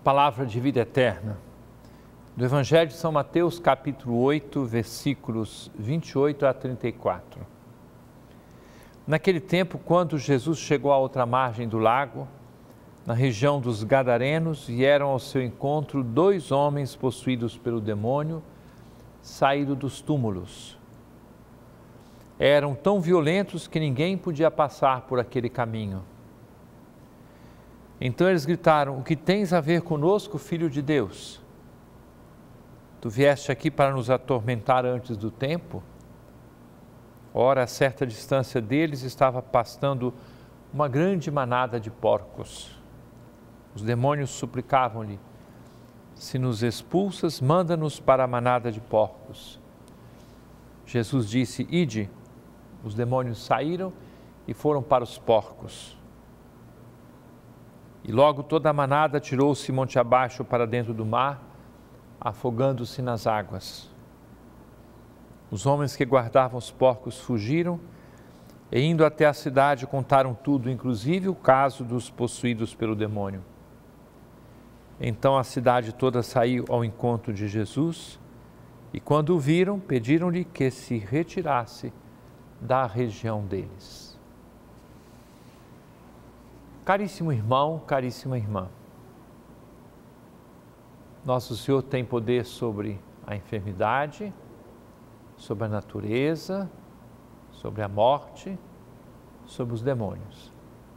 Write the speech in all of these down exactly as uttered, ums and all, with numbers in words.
Palavra de vida eterna, do Evangelho de São Mateus, capítulo oito, versículos vinte e oito a trinta e quatro. Naquele tempo, quando Jesus chegou à outra margem do lago, na região dos Gadarenos, vieram ao seu encontro dois homens possuídos pelo demônio, saídos dos túmulos. Eram tão violentos que ninguém podia passar por aquele caminho. Então eles gritaram: o que tens a ver conosco, Filho de Deus? Tu vieste aqui para nos atormentar antes do tempo? Ora, a certa distância deles estava pastando uma grande manada de porcos. Os demônios suplicavam-lhe: se nos expulsas, manda-nos para a manada de porcos. Jesus disse: ide. Os demônios saíram e foram para os porcos. E logo toda a manada tirou-se monte abaixo para dentro do mar, afogando-se nas águas. Os homens que guardavam os porcos fugiram e, indo até a cidade, contaram tudo, inclusive o caso dos possuídos pelo demônio. Então a cidade toda saiu ao encontro de Jesus e, quando o viram, pediram-lhe que se retirasse da região deles. Caríssimo irmão, caríssima irmã, nosso Senhor tem poder sobre a enfermidade, sobre a natureza, sobre a morte, sobre os demônios.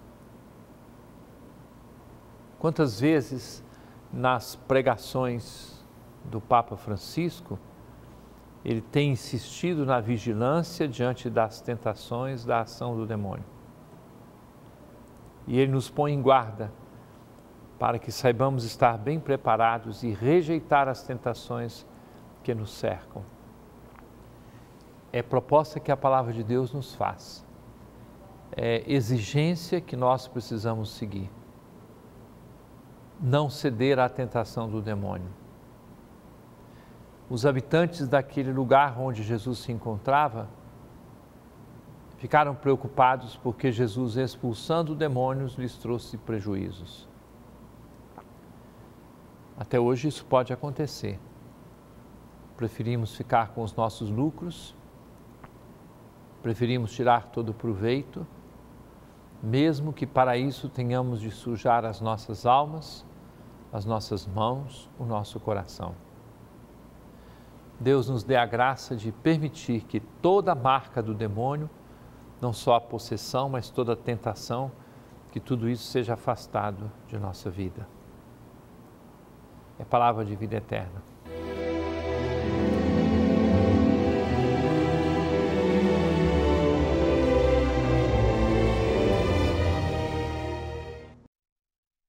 Quantas vezes nas pregações do Papa Francisco, ele tem insistido na vigilância diante das tentações da ação do demônio. E ele nos põe em guarda para que saibamos estar bem preparados e rejeitar as tentações que nos cercam. É proposta que a palavra de Deus nos faz. É exigência que nós precisamos seguir. Não ceder à tentação do demônio. Os habitantes daquele lugar onde Jesus se encontrava ficaram preocupados porque Jesus, expulsando demônios, lhes trouxe prejuízos. Até hoje isso pode acontecer. Preferimos ficar com os nossos lucros, preferimos tirar todo o proveito, mesmo que para isso tenhamos de sujar as nossas almas, as nossas mãos, o nosso coração. Deus nos dê a graça de permitir que toda a marca do demônio, não só a possessão, mas toda a tentação, que tudo isso seja afastado de nossa vida. É palavra de vida eterna.